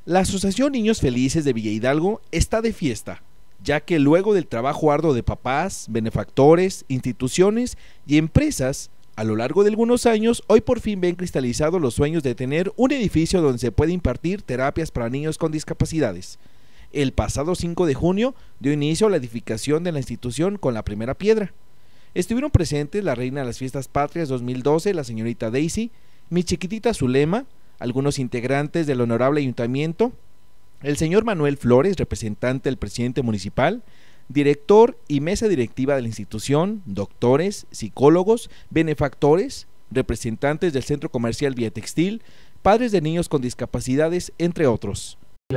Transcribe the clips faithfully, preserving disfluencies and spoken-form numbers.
La Asociación Niños Felices de Villa Hidalgo está de fiesta, ya que luego del trabajo arduo de papás, benefactores, instituciones y empresas, a lo largo de algunos años, hoy por fin ven cristalizados los sueños de tener un edificio donde se puede impartir terapias para niños con discapacidades. El pasado cinco de junio dio inicio a la edificación de la institución con la primera piedra. Estuvieron presentes la reina de las fiestas patrias dos mil doce, la señorita Daisy, mi chiquitita Zulema, algunos integrantes del honorable ayuntamiento, el señor Manuel Flores, representante del presidente municipal, director y mesa directiva de la institución, doctores, psicólogos, benefactores, representantes del centro comercial Vía Textil, padres de niños con discapacidades, entre otros.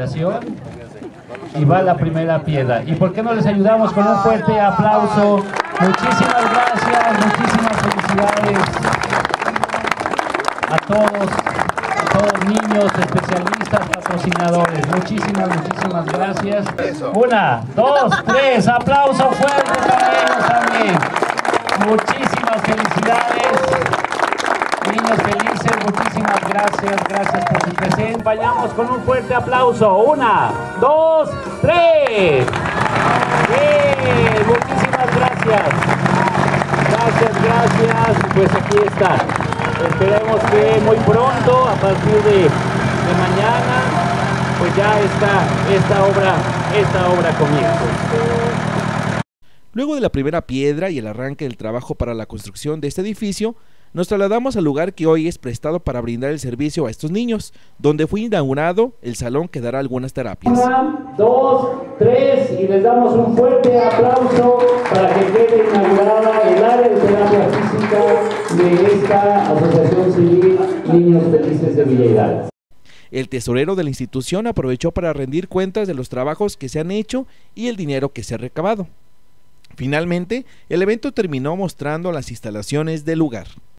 Y va la primera piedra. ¿Y por qué no les ayudamos con un fuerte aplauso? Muchísimas gracias, muchísimas felicidades a todos, a todos niños, especialistas, patrocinadores. Muchísimas, muchísimas gracias. Una, dos, tres, aplauso fuerte para ellos también. Muchísimas felicidades. Niños felices, muchísimas gracias, gracias por su presencia. Vayamos con un fuerte aplauso. Una, dos, tres. Bien, muchísimas gracias. Gracias, gracias. Pues aquí está. Esperemos que muy pronto, a partir de, de mañana, pues ya está esta obra, esta obra comienza. Luego de la primera piedra y el arranque del trabajo para la construcción de este edificio, nos trasladamos al lugar que hoy es prestado para brindar el servicio a estos niños, donde fue inaugurado el salón que dará algunas terapias. Una, dos, tres, y les damos un fuerte aplauso para que quede inaugurada el área de terapia física de esta Asociación Civil Niños Felices de Villa Hidalgo. El tesorero de la institución aprovechó para rendir cuentas de los trabajos que se han hecho y el dinero que se ha recabado. Finalmente, el evento terminó mostrando las instalaciones del lugar.